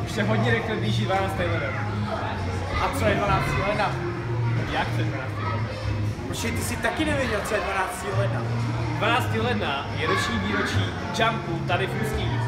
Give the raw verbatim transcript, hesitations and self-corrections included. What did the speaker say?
Už se hodně rychle blíží dvanáctého leden. A co je dvanáctého ledna? Jak to je dvanáctého ledna? Počkej, ty jsi taky nevěděl, co je dvanáctého ledna. dvanáctého ledna je roční výročí Jumpu tady v Ústí.